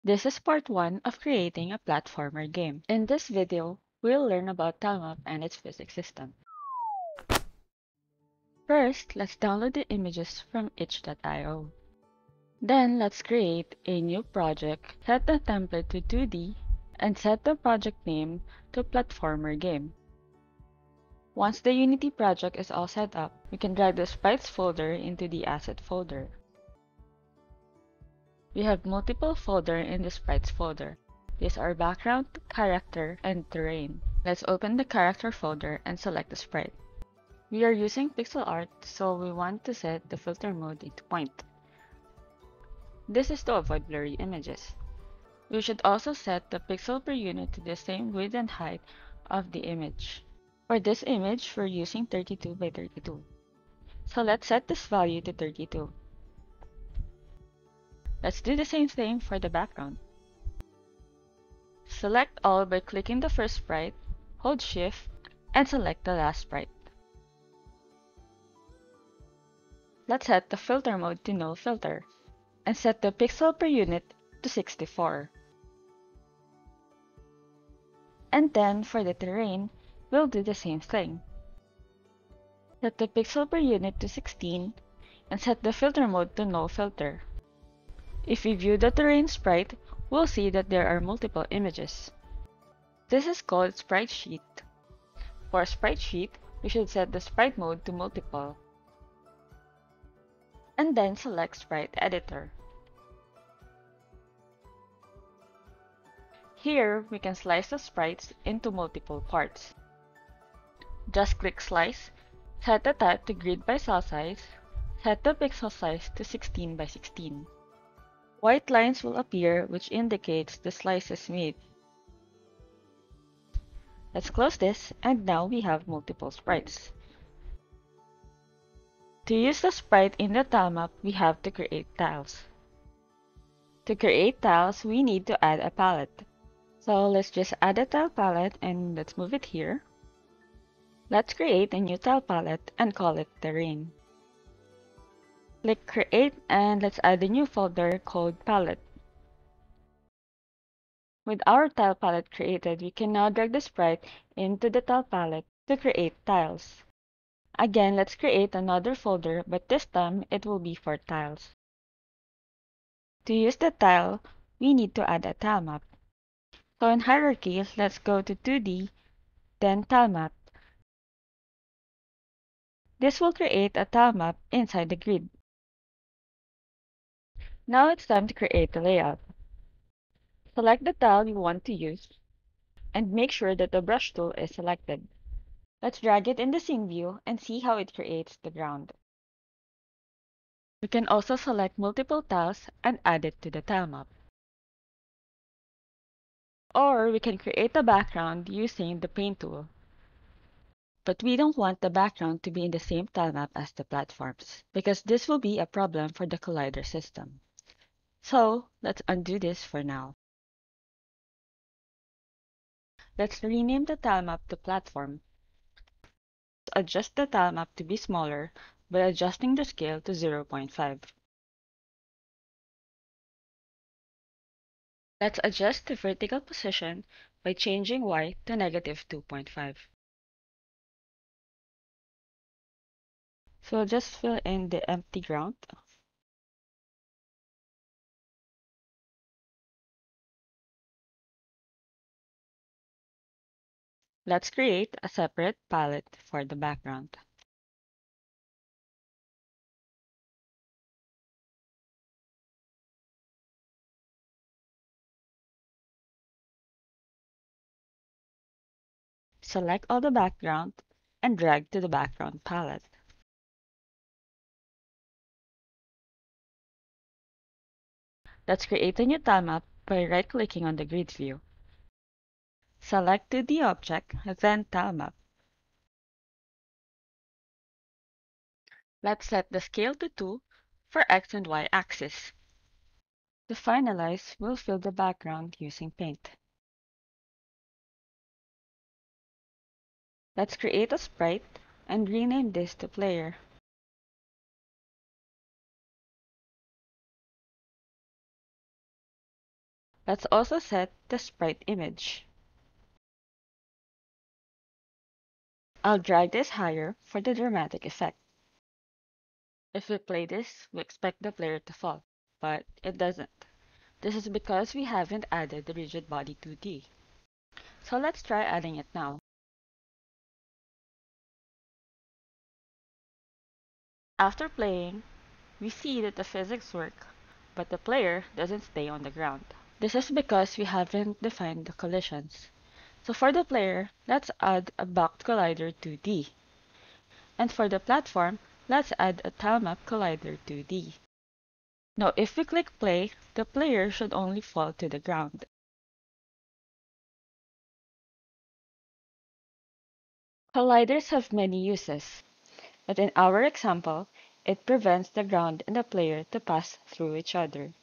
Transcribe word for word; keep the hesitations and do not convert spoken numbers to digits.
This is part one of creating a platformer game. In this video, we'll learn about Tilemap and its physics system. First, let's download the images from itch dot i o. Then, let's create a new project, set the template to two D, and set the project name to Platformer Game. Once the Unity project is all set up, we can drag the Sprites folder into the Asset folder. We have multiple folders in the Sprites folder. These are background, character, and terrain. Let's open the character folder and select the sprite. We are using pixel art, so we want to set the filter mode into point. This is to avoid blurry images. We should also set the pixel per unit to the same width and height of the image. For this image, we're using thirty-two by thirty-two. So let's set this value to thirty-two. Let's do the same thing for the background. Select all by clicking the first sprite, hold shift, and select the last sprite. Let's set the filter mode to no filter, and set the pixel per unit to sixty-four. And then for the terrain, we'll do the same thing. Set the pixel per unit to sixteen, and set the filter mode to no filter. If we view the terrain sprite, we'll see that there are multiple images. This is called sprite sheet. For sprite sheet, we should set the sprite mode to multiple, and then select Sprite Editor. Here, we can slice the sprites into multiple parts. Just click Slice, set the type to grid by cell size, set the pixel size to sixteen by sixteen. White lines will appear, which indicates the slice is made. Let's close this, and now we have multiple sprites. To use the sprite in the tilemap, we have to create tiles. To create tiles, we need to add a palette. So let's just add a tile palette and let's move it here. Let's create a new tile palette and call it Terrain. Click Create and let's add a new folder called Palette. With our tile palette created, we can now drag the sprite into the tile palette to create tiles. Again, let's create another folder, but this time it will be for tiles. To use the tile, we need to add a tile map. So in hierarchy, let's go to two D, then Tilemap. This will create a tile map inside the grid. Now it's time to create the layout. Select the tile you want to use, and make sure that the brush tool is selected. Let's drag it in the scene view and see how it creates the ground. We can also select multiple tiles and add it to the tile map. Or we can create a background using the paint tool. But we don't want the background to be in the same tilemap as the platforms, because this will be a problem for the collider system. So let's undo this for now. Let's rename the tilemap to platform. Adjust the tilemap to be smaller by adjusting the scale to zero point five. Let's adjust the vertical position by changing Y to negative two point five. So we'll just fill in the empty ground. Let's create a separate palette for the background. Select all the background and drag to the background palette. Let's create a new tilemap by right-clicking on the grid view. Select two D object, then tilemap. Let's set the scale to two for X and Y axis. To finalize, we'll fill the background using paint. Let's create a sprite and rename this to player. Let's also set the sprite image. I'll drag this higher for the dramatic effect. If we play this, we expect the player to fall, but it doesn't. This is because we haven't added the rigid body two D. So let's try adding it now. After playing, we see that the physics work, but the player doesn't stay on the ground. This is because we haven't defined the collisions. So for the player, let's add a backed collider two D. And for the platform, let's add a Tilemap collider two D. Now if we click play, the player should only fall to the ground. Colliders have many uses, but in our example, it prevents the ground and the player to pass through each other.